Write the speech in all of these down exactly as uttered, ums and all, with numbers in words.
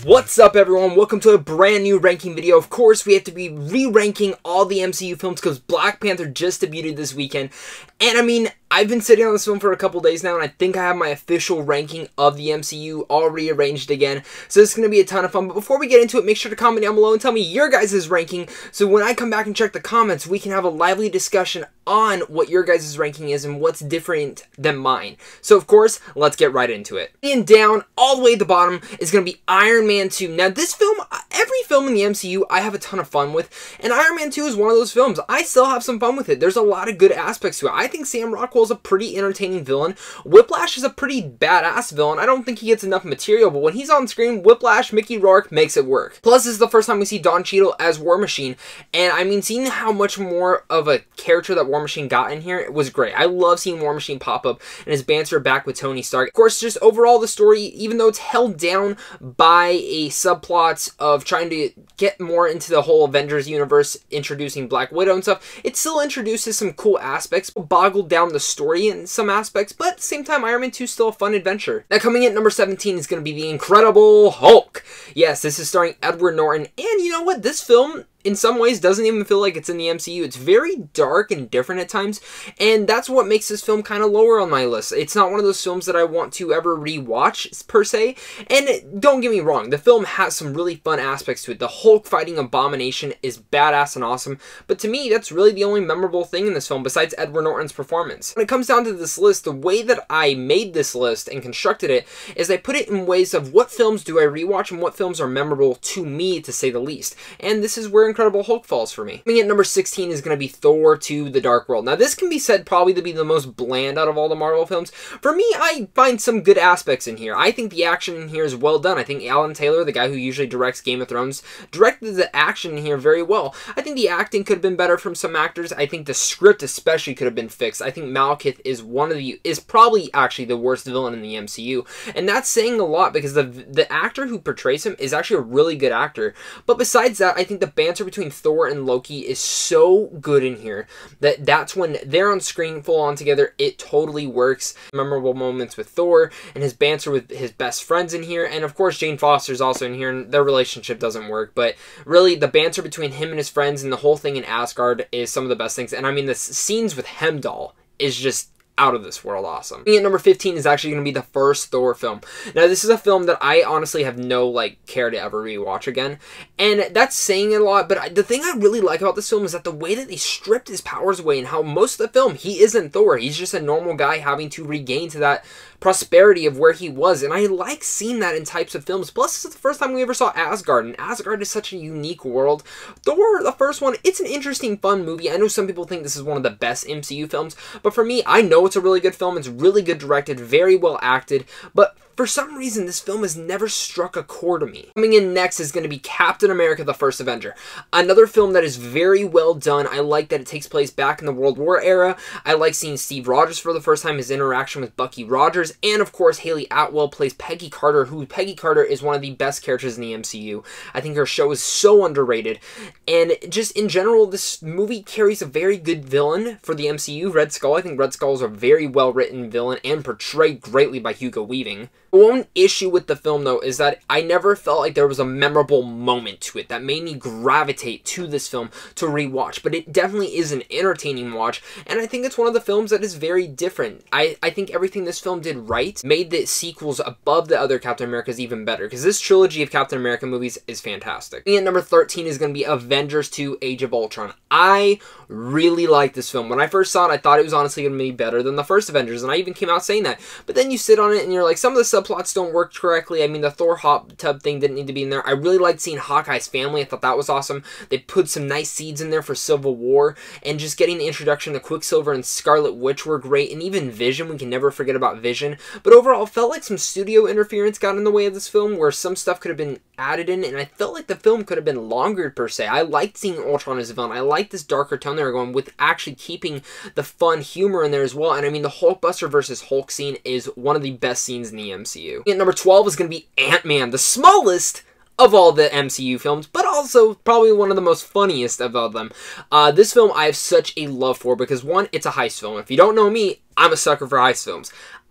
What's up, everyone? Welcome to a brand new ranking video. Of course, we have to be re-ranking all the M C U films because Black Panther just debuted this weekend. And I mean, I've been sitting on this film for a couple days now, and I think I have my official ranking of the M C U all rearranged again. So this is going to be a ton of fun. But before we get into it, make sure to comment down below and tell me your guys' ranking. So when I come back and check the comments, we can have a lively discussion on what your guys' ranking is and what's different than mine. So of course, let's get right into it. And down, all the way at the bottom, is going to be Iron Man two. Now this film, every film in the M C U, I have a ton of fun with. And Iron Man two is one of those films. I still have some fun with it. There's a lot of good aspects to it. I think Sam Rockwell's a pretty entertaining villain. Whiplash is a pretty badass villain. I don't think he gets enough material, but when he's on screen, Whiplash, Mickey Rourke makes it work. Plus, this is the first time we see Don Cheadle as War Machine. And I mean, seeing how much more of a character that War Machine got in here, it was great. I love seeing War Machine pop up and his banter back with Tony Stark. Of course, just overall the story, even though it's held down by a subplot of trying to get more into the whole Avengers universe, introducing Black Widow and stuff, it still introduces some cool aspects, boggled down the story in some aspects, but at the same time, Iron Man two is still a fun adventure. Now, coming in at number seventeen is going to be The Incredible Hulk. Yes, this is starring Edward Norton, and you know what? This film, in some ways, doesn't even feel like it's in the M C U. It's very dark and different at times, and that's what makes this film kind of lower on my list. It's not one of those films that I want to ever rewatch, per se, and don't get me wrong, the film has some really fun aspects to it. The Hulk fighting Abomination is badass and awesome, but to me, that's really the only memorable thing in this film, besides Edward Norton's performance. When it comes down to this list, the way that I made this list and constructed it is I put it in ways of what films do I rewatch and what films are memorable to me, to say the least, and this is where Incredible Hulk falls for me. Coming at number sixteen is going to be Thor two: The Dark World. Now, this can be said probably to be the most bland out of all the Marvel films. For me, I find some good aspects in here. I think the action in here is well done. I think Alan Taylor, the guy who usually directs Game of Thrones, directed the action in here very well. I think the acting could have been better from some actors. I think the script especially could have been fixed. I think Malekith is one of the, is probably actually the worst villain in the M C U. And that's saying a lot because the, the actor who portrays him is actually a really good actor. But besides that, I think the banter between Thor and Loki is so good in here that that's when they're on screen full on together, it totally works. Memorable moments with Thor and his banter with his best friends in here, and of course Jane Foster's also in here, and their relationship doesn't work, but really the banter between him and his friends and the whole thing in Asgard is some of the best things. And I mean, the scenes with Heimdall is just out of this world awesome. And number fifteen is actually going to be the first Thor film. Now, this is a film that I honestly have no, like, care to ever rewatch again. And that's saying a lot, but I, the thing I really like about this film is that the way that they stripped his powers away and how most of the film, he isn't Thor. He's just a normal guy having to regain to that prosperity of where he was, and I like seeing that in types of films. Plus, this is the first time we ever saw Asgard, and Asgard is such a unique world. Thor, the first one, it's an interesting, fun movie. I know some people think this is one of the best M C U films, but for me, I know it's a really good film. It's really good directed, very well acted, but for some reason, this film has never struck a chord to me. Coming in next is going to be Captain America: The First Avenger. Another film that is very well done. I like that it takes place back in the World War era. I like seeing Steve Rogers for the first time, his interaction with Bucky Rogers, and of course, Haley Atwell plays Peggy Carter, who Peggy Carter is one of the best characters in the M C U. I think her show is so underrated, and just in general, this movie carries a very good villain for the M C U, Red Skull. I think Red Skull is a very well-written villain and portrayed greatly by Hugo Weaving. One issue with the film, though, is that I never felt like there was a memorable moment to it that made me gravitate to this film to rewatch, but it definitely is an entertaining watch, and I think it's one of the films that is very different. I, I think everything this film did right made the sequels above the other Captain Americas even better, because this trilogy of Captain America movies is fantastic. And number thirteen is going to be Avengers two: Age of Ultron. I really like this film. When I first saw it, I thought it was honestly going to be better than the first Avengers, and I even came out saying that, but then you sit on it and you're like, some of the subplots don't work correctly. I mean, the Thor hot tub thing didn't need to be in there. I really liked seeing Hawkeye's family. I thought that was awesome. They put some nice seeds in there for Civil War, and just getting the introduction to Quicksilver and Scarlet Witch were great, and even Vision. We can never forget about Vision. But overall, it felt like some studio interference got in the way of this film, where some stuff could have been added in, and I felt like the film could have been longer, per se. I liked seeing Ultron as a villain. I liked this darker tone they were going with, actually keeping the fun humor in there as well. And I mean, the Hulkbuster versus Hulk scene is one of the best scenes in the M C U. And number twelve is going to be Ant-Man, the smallest of all the M C U films, but also probably one of the most funniest of all of them. Uh, this film I have such a love for because, one, it's a heist film. If you don't know me, I'm a sucker for heist films.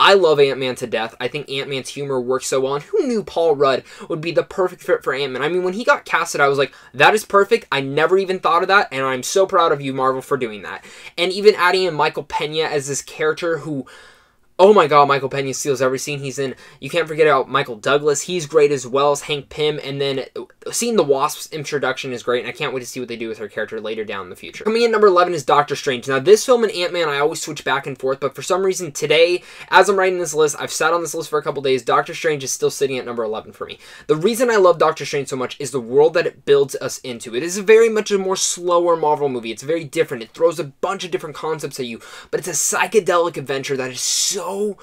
I love Ant-Man to death. I think Ant-Man's humor works so well, and who knew Paul Rudd would be the perfect fit for Ant-Man? I mean, when he got casted, I was like, that is perfect. I never even thought of that, and I'm so proud of you, Marvel, for doing that. And even adding in Michael Pena as this character who... Oh my god, Michael Pena steals every scene he's in. You can't forget about Michael Douglas. He's great as well as Hank Pym. And then seeing the Wasp's introduction is great. And I can't wait to see what they do with her character later down in the future. Coming in number eleven is Doctor Strange. Now, this film and Ant-Man, I always switch back and forth. But for some reason, today, as I'm writing this list, I've sat on this list for a couple days. Doctor Strange is still sitting at number eleven for me. The reason I love Doctor Strange so much is the world that it builds us into. It is very much a more slower Marvel movie. It's very different. It throws a bunch of different concepts at you. But it's a psychedelic adventure that is so...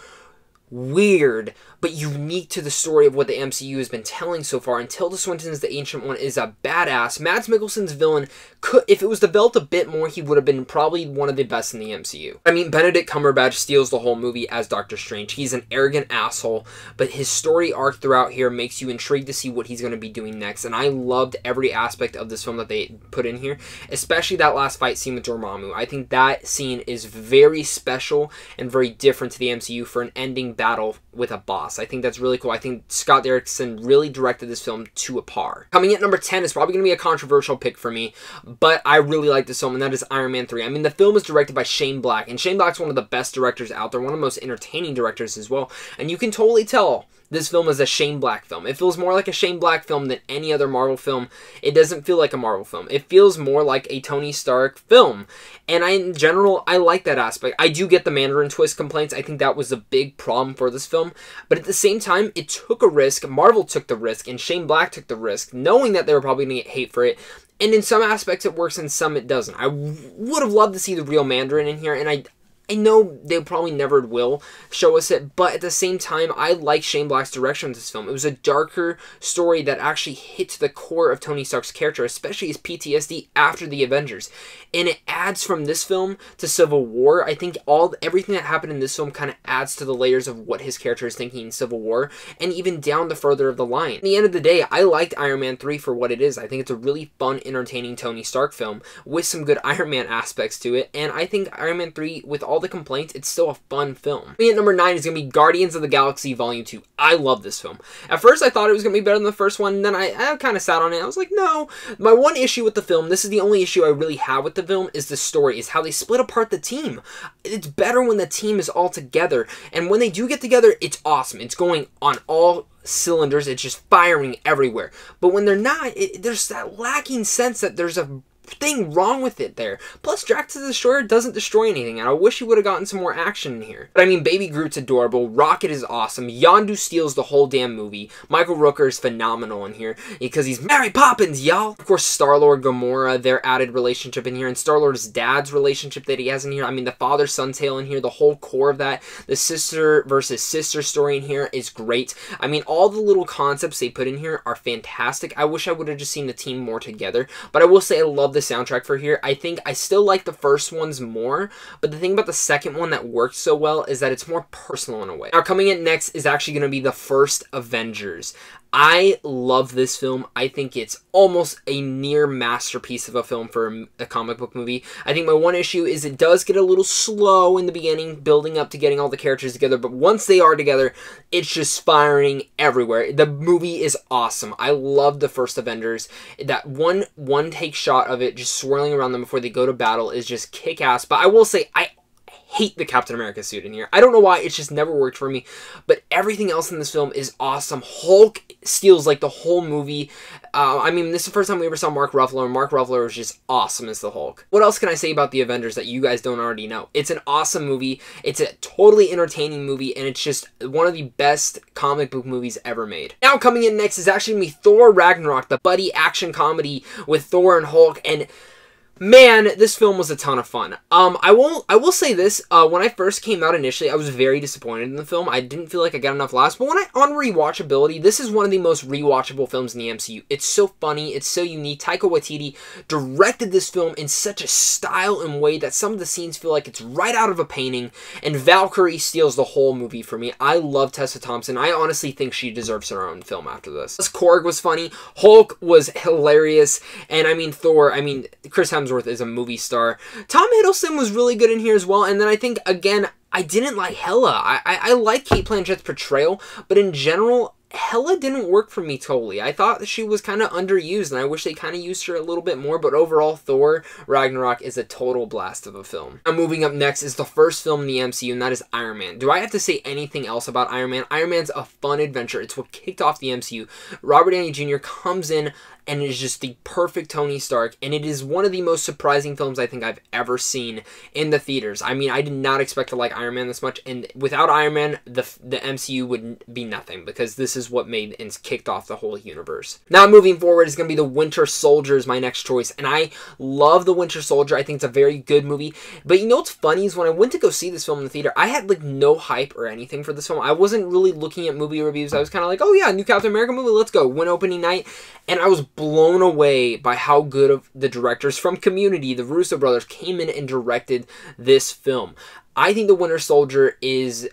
weird, but unique to the story of what the M C U has been telling so far. And Tilda Swinton's The Ancient One is a badass. Mads Mikkelsen's villain, could, if it was developed a bit more, he would have been probably one of the best in the M C U. I mean, Benedict Cumberbatch steals the whole movie as Doctor Strange. He's an arrogant asshole, but his story arc throughout here makes you intrigued to see what he's going to be doing next. And I loved every aspect of this film that they put in here, especially that last fight scene with Dormammu. I think that scene is very special and very different to the M C U for an ending battle with a boss. I think that's really cool. I think Scott Derrickson really directed this film to a par. Coming in at number ten is probably going to be a controversial pick for me, but I really like this film, and that is Iron Man three. I mean, the film is directed by Shane Black, and Shane Black's one of the best directors out there, one of the most entertaining directors as well, and you can totally tell this film is a Shane Black film. It feels more like a Shane Black film than any other Marvel film. It doesn't feel like a Marvel film. It feels more like a Tony Stark film. And I, in general, I like that aspect. I do get the Mandarin twist complaints. I think that was a big problem for this film. But at the same time, it took a risk. Marvel took the risk, and Shane Black took the risk, knowing that they were probably going to get hate for it. And in some aspects it works, and some it doesn't. I would have loved to see the real Mandarin in here, and I... I know they probably never will show us it, but at the same time, I like Shane Black's direction of this film. It was a darker story that actually hit to the core of Tony Stark's character, especially his P T S D after the Avengers. And it adds from this film to Civil War. I think all everything that happened in this film kind of adds to the layers of what his character is thinking in Civil War, and even down the further of the line. At the end of the day, I liked Iron Man three for what it is. I think it's a really fun, entertaining Tony Stark film with some good Iron Man aspects to it, and I think Iron Man three, with all the complaints, it's still a fun film. Me at number nine is going to be Guardians of the Galaxy Volume two. I love this film. At first, I thought it was going to be better than the first one, and then I, I kind of sat on it. I was like, no. My one issue with the film, this is the only issue I really have with the film, is the story, is how they split apart the team. It's better when the team is all together, and when they do get together, it's awesome. It's going on all cylinders. It's just firing everywhere. But when they're not, it, there's that lacking sense that there's a thing wrong with it there. Plus, Drax the Destroyer doesn't destroy anything, and I wish he would have gotten some more action in here. But I mean, Baby Groot's adorable, Rocket is awesome, Yondu steals the whole damn movie, Michael Rooker is phenomenal in here, because he's Mary Poppins, y'all! Of course, Star-Lord, Gamora, their added relationship in here, and Star-Lord's dad's relationship that he has in here, I mean, the father-son tale in here, the whole core of that, the sister versus sister story in here is great. I mean, all the little concepts they put in here are fantastic. I wish I would have just seen the team more together, but I will say I love the soundtrack for here. I think I still like the first ones more, but the thing about the second one that works so well is that it's more personal in a way. Now, coming in next is actually going to be the first Avengers. I love this film. I think it's almost a near masterpiece of a film for a comic book movie. I think my one issue is it does get a little slow in the beginning, building up to getting all the characters together, but once they are together, it's just firing everywhere. The movie is awesome. I love the first Avengers. That one one-take shot of it just swirling around them before they go to battle is just kick-ass, but I will say, I hate the Captain America suit in here. I don't know why, it's just never worked for me, but everything else in this film is awesome. Hulk steals like the whole movie. Uh, I mean, this is the first time we ever saw Mark Ruffalo, and Mark Ruffalo is just awesome as the Hulk. What else can I say about the Avengers that you guys don't already know? It's an awesome movie. It's a totally entertaining movie, and it's just one of the best comic book movies ever made. Now coming in next is actually going to be Thor Ragnarok, the buddy action comedy with Thor and Hulk, and man, this film was a ton of fun. Um, I won't. I will say this. Uh, when I first came out initially, I was very disappointed in the film. I didn't feel like I got enough laughs. But when I on rewatchability, this is one of the most rewatchable films in the M C U. It's so funny. It's so unique. Taika Waititi directed this film in such a style and way that some of the scenes feel like it's right out of a painting. And Valkyrie steals the whole movie for me. I love Tessa Thompson. I honestly think she deserves her own film after this. Korg was funny. Hulk was hilarious. And I mean, Thor. I mean, Chris Hemsworth is a movie star. Tom Hiddleston was really good in here as well, and then I think, again, I didn't like Hela. I, I, I like Kate Blanchett's portrayal, but in general, Hela didn't work for me totally. I thought that she was kind of underused, and I wish they kind of used her a little bit more, but overall, Thor Ragnarok is a total blast of a film. Now, moving up next is the first film in the M C U, and that is Iron Man. Do I have to say anything else about Iron Man? Iron Man's a fun adventure. It's what kicked off the M C U. Robert Downey Junior comes in and is just the perfect Tony Stark, and it is one of the most surprising films I think I've ever seen in the theaters. I mean, I did not expect to like Iron Man this much, and without Iron Man, the, the M C U would be nothing, because this is what made and kicked off the whole universe. Now, moving forward is going to be The Winter Soldier is my next choice, and I love The Winter Soldier. I think it's a very good movie, but you know what's funny is when I went to go see this film in the theater, I had like no hype or anything for this film. I wasn't really looking at movie reviews. I was kind of like, oh yeah, new Captain America movie, let's go. Went opening night, and I was blown away by how good of the directors from Community, the Russo brothers, came in and directed this film. I think The Winter Soldier is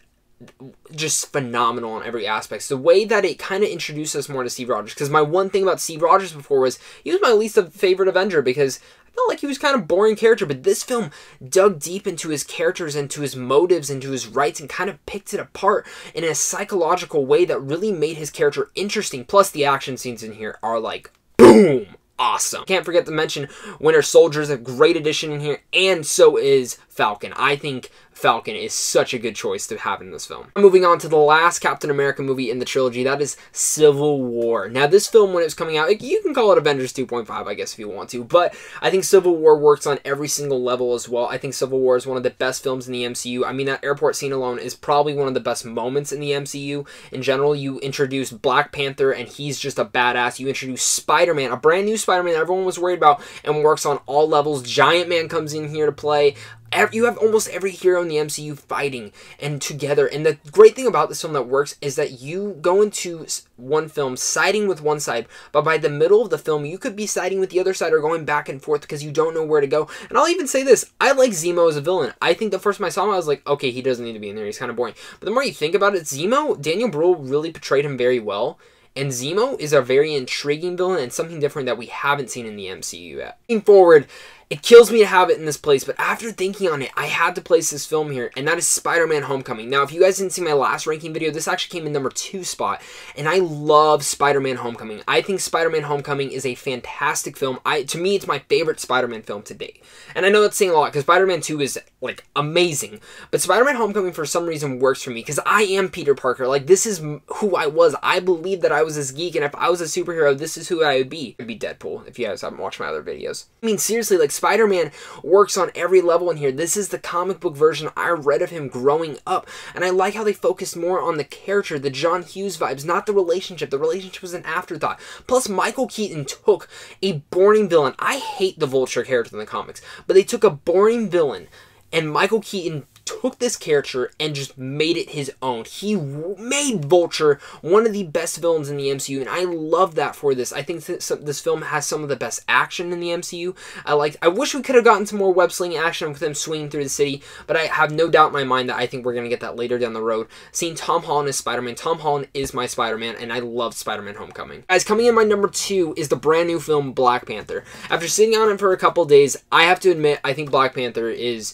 just phenomenal in every aspect. The way that it kind of introduced us more to Steve Rogers, because my one thing about Steve Rogers before was he was my least favorite Avenger, because I felt like he was kind of a boring character, but this film dug deep into his characters, into his motives, into his rights, and kind of picked it apart in a psychological way that really made his character interesting. Plus, the action scenes in here are like, boom! Awesome. Can't forget to mention Winter Soldier is a great addition in here, and so is Falcon. I think Falcon is such a good choice to have in this film. Moving on to the last Captain America movie in the trilogy, that is Civil War. Now, this film, when it was coming out, you can call it Avengers two point five, I guess, if you want to, but I think Civil War works on every single level as well. I think Civil War is one of the best films in the M C U. I mean, that airport scene alone is probably one of the best moments in the M C U. In general, you introduce Black Panther, and he's just a badass. You introduce Spider-Man, a brand new Spider-Man that everyone was worried about, and works on all levels. Giant Man comes in here to play. You have almost every hero in the M C U fighting and together. And the great thing about this film that works is that you go into one film siding with one side, but by the middle of the film, you could be siding with the other side or going back and forth because you don't know where to go. And I'll even say this, I like Zemo as a villain. I think the first time I saw him, I was like, okay, he doesn't need to be in there. He's kind of boring. But the more you think about it, Zemo, Daniel Bruhl really portrayed him very well. And Zemo is a very intriguing villain and something different that we haven't seen in the M C U yet. Moving forward, it kills me to have it in this place, but after thinking on it, I had to place this film here, and that is Spider-Man Homecoming. Now, if you guys didn't see my last ranking video, this actually came in number two spot, and I love Spider-Man Homecoming. I think Spider-Man Homecoming is a fantastic film. I To me, it's my favorite Spider-Man film to date. And I know that's saying a lot, because Spider-Man two is, like, amazing, but Spider-Man Homecoming, for some reason, works for me, because I am Peter Parker. Like, this is who I was. I believe that I was this geek, and if I was a superhero, this is who I would be. I'd be Deadpool, if you guys haven't watched my other videos. I mean, seriously, like, Spider-Man works on every level in here. This is the comic book version I read of him growing up, and I like how they focused more on the character, the John Hughes vibes, not the relationship. The relationship was an afterthought. Plus, Michael Keaton took a boring villain. I hate the Vulture character in the comics, but they took a boring villain, and Michael Keaton took this character and just made it his own. He made Vulture one of the best villains in the M C U, and I love that for this. I think this, this film has some of the best action in the M C U. I like. I wish we could have gotten some more web-slinging action with him swinging through the city, but I have no doubt in my mind that I think we're going to get that later down the road. Seeing Tom Holland as Spider-Man. Tom Holland is my Spider-Man, and I love Spider-Man Homecoming. Guys, coming in my number two is the brand new film Black Panther. After sitting on it for a couple days, I have to admit, I think Black Panther is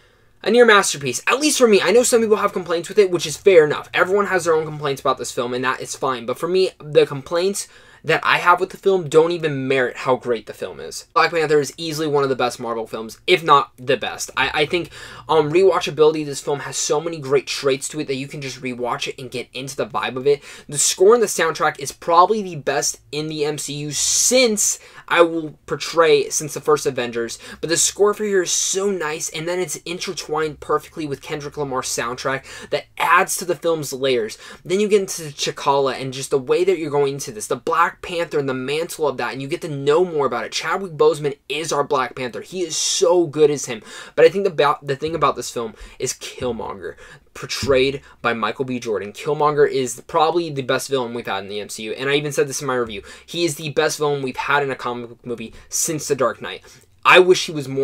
a near masterpiece, at least for me. I know some people have complaints with it, which is fair enough. Everyone has their own complaints about this film, and that is fine. But for me, the complaints that I have with the film don't even merit how great the film is. Black Panther is easily one of the best Marvel films, if not the best. I, I think um, rewatchability, this film has so many great traits to it that you can just rewatch it and get into the vibe of it. The score and the soundtrack is probably the best in the M C U since, I will portray, since the first Avengers. But the score for here is so nice, and then it's intertwined perfectly with Kendrick Lamar's soundtrack that adds to the film's layers. Then you get into T'Challa and just the way that you're going into this. The Black Panther and the mantle of that, and you get to know more about it. Chadwick Boseman is our Black Panther. He is so good as him. But I think the, the thing about this film is Killmonger, portrayed by Michael B. Jordan. Killmonger is probably the best villain we've had in the M C U, and I even said this in my review. He is the best villain we've had in a comic book movie since The Dark Knight. I wish he was more in,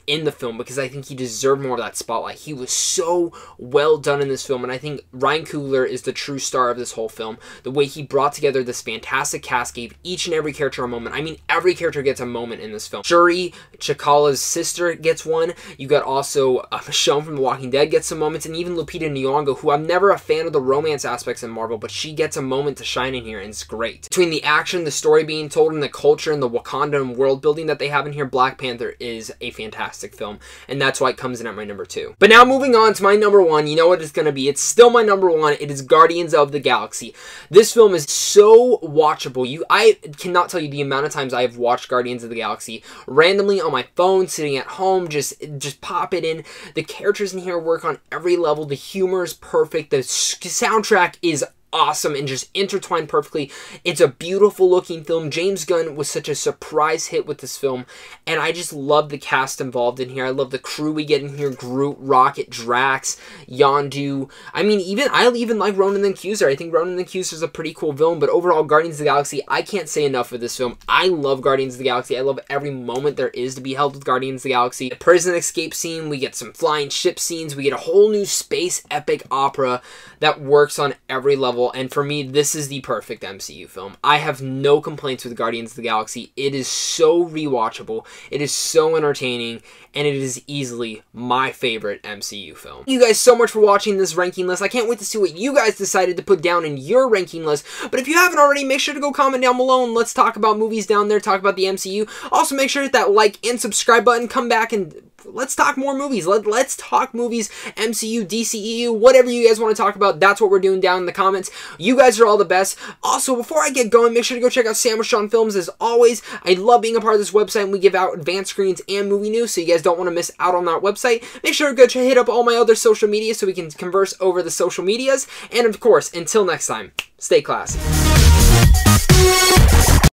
in the film because I think he deserved more of that spotlight. He was so well done in this film, and I think Ryan Coogler is the true star of this whole film. The way he brought together this fantastic cast, gave each and every character a moment. I mean, every character gets a moment in this film. Shuri, T'Challa's sister, gets one. You got also uh, Michonne from The Walking Dead gets some moments, and even Lupita Nyong'o, who I'm never a fan of the romance aspects in Marvel, but she gets a moment to shine in here, and it's great. Between the action, the story being told, and the culture and the Wakandan world building that they have in here, Black Panther is a fantastic film, and that's why it comes in at my number two. But now moving on to my number one, you know what it's going to be. It's still my number one. It is Guardians of the Galaxy. This film is so watchable. You, I cannot tell you the amount of times I have watched Guardians of the Galaxy randomly on my phone, sitting at home, just, just pop it in. The characters in here work on every level. The humor is perfect. The soundtrack is awesome and just intertwined perfectly. It's a beautiful looking film. James Gunn was such a surprise hit with this film, and I just love the cast involved in here. I love the crew we get in here: Groot, Rocket, Drax, Yondu. I mean, even I even like Ronan the Accuser. I think Ronan the Accuser is a pretty cool villain, but overall, Guardians of the Galaxy, I can't say enough for this film. I love Guardians of the Galaxy. I love every moment there is to be held with Guardians of the Galaxy. The prison escape scene, we get some flying ship scenes, we get a whole new space epic opera that works on every level. And for me, this is the perfect M C U film. I have no complaints with Guardians of the Galaxy. It is so rewatchable. It is so entertaining. And it is easily my favorite M C U film. Thank you guys so much for watching this ranking list. I can't wait to see what you guys decided to put down in your ranking list. But if you haven't already, make sure to go comment down below and let's talk about movies down there. Talk about the M C U. Also, make sure to hit that like and subscribe button. Come back and let's talk more movies. Let, let's talk movies, M C U, D C E U, whatever you guys want to talk about. That's what we're doing down in the comments. You guys are all the best. Also, before I get going, make sure to go check out Sandwich on Films. As always, I love being a part of this website, and we give out advanced screens and movie news, so you guys don't want to miss out on that website. Make sure to go hit up all my other social media so we can converse over the social medias. And of course, until next time, stay classy.